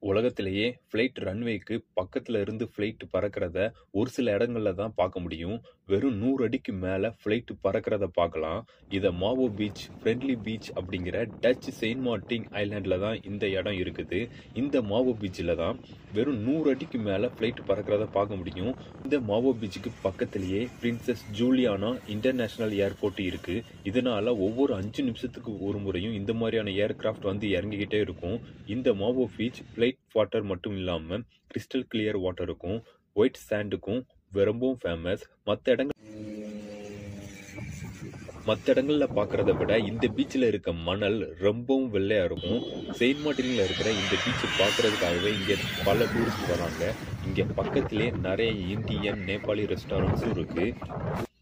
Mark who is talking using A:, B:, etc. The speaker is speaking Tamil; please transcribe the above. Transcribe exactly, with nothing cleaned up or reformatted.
A: உலகத்திலேயே ஃப்ளைட் ரன்வேக்கு பக்கத்துல இருந்து ஃப்ளைட் பறக்கிறத ஒரு சில இடங்கள்ல தான் பார்க்க முடியும். வெறும் நூறு அடிக்கு மேல ஃப்ளைட் பறக்கிறத பார்க்கலாம். இத மாவோ பீச், ஃப்ரெண்ட்லி பீச் அப்படிங்கிற டச் செயின்ட் மார்ட்டின் ஐலாண்ட்ல தான் இந்த இடம் இருக்குது. இந்த மாவோ பீச்சில் தான் வெறும் நூறு அடிக்கு மேல ஃப்ளைட் பறக்கிறத பார்க்க முடியும். இந்த மாவோ பீச்சுக்கு பக்கத்திலேயே பிரின்சஸ் ஜூலியானா இன்டர்நேஷனல் ஏர்போர்ட் இருக்கு. இதனால ஒவ்வொரு அஞ்சு நிமிஷத்துக்கு ஒரு முறையும் இந்த மாதிரியான ஏர்கிராஃப்ட் வந்து இறங்கிக்கிட்டே இருக்கும். இந்த மாவோ பீச் ஃப்ளைட் வாட்டர் மட்டும் இல்லாம கிறிஸ்டல் கிளியர் வாட்டருக்கும் ஒயிட் சாண்டுக்கும் ரொம்பவும் ஃபேமஸ். மற்ற இடங்கள் மற்ற இடங்கள்ல பார்க்கறத விட இந்த பீச்சில் இருக்க மணல் ரொம்பவும் வெள்ளையா இருக்கும். செயின்ட் மார்ட்டின்ல இருக்கிற இந்த பீச்சை பார்க்கறதுக்காகவே இங்க பல டூரிஸ்ட் வராங்க. இங்க பக்கத்திலே நிறைய இந்தியன், நேபாளி ரெஸ்டாரண்ட்ஸும் இருக்கு.